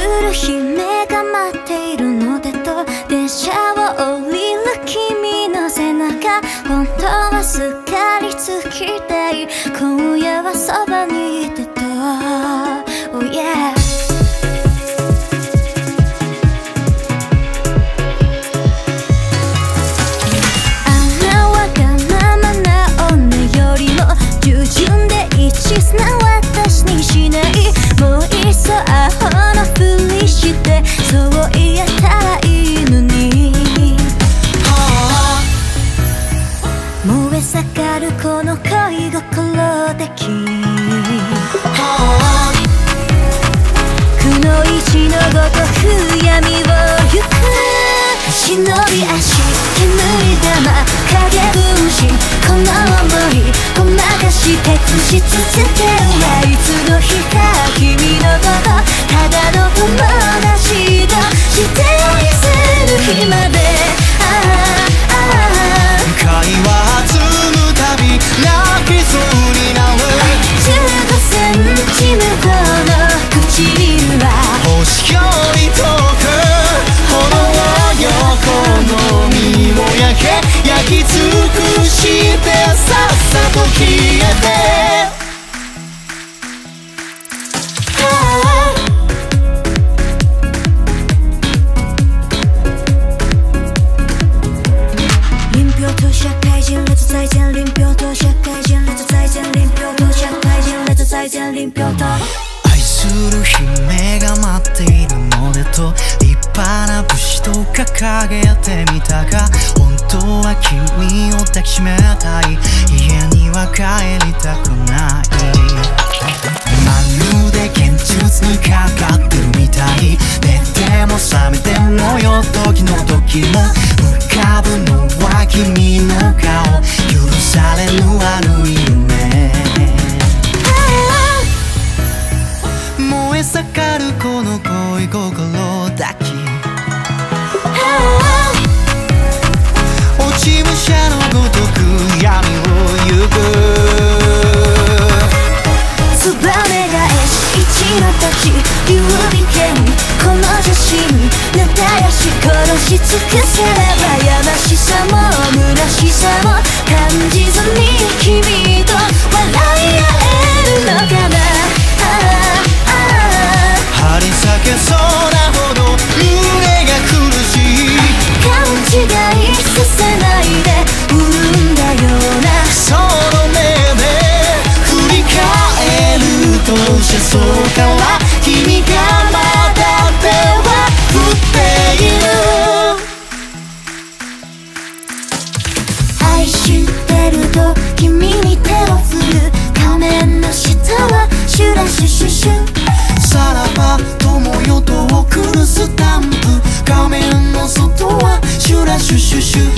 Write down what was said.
る姫が待っているのでと電車を降りる君の背中、本当はすっかりつきたい、今夜はそばにいてと、oh yeah。従順で一途な私にしない、もういっそアホのふりしてそう言えたらいいのに、燃え盛るこの恋心的くのいちのごとく闇を行く、忍び足煙玉影分身、この想いごまかしてくし続けるわ、いつの日か君のことただの友達として愛せる日まで、 会話積むたび泣きそうになる、 15センチ向こうの唇は星より遠く炎横の身を焼き尽くしてさっさと消えて、 临表と社会人列再见，臨表と社会人列再见，臨表と社会人列再見，臨表と愛する姫が待っているのでと立派な武士と掲げてみたが、本当は君を抱きしめたい、家には帰りたくない、まるで現実にかかってるみたい、寝ても覚めてもよ時の時も浮かぶのは君の顔、許されぬ悪い夢、燃え盛るこの恋心だけ、落ち武者のごとく闇を行く、 ツバメ返し一の立ち指剣、この写真根絶やし殺し尽くせれば、やましさも虚しさも感じずに君と笑い合えるのかな、 張り裂けそうなほど胸が苦しい、 勘違いさせないで潤んだようなその目で振り返ると車窓から君がまだ手は振っている、 愛してると君に手を振る、仮面の下はシュラシュシュシュ、 さらば友よと送るスタンプ、画面の外はシュラシュシュシュ、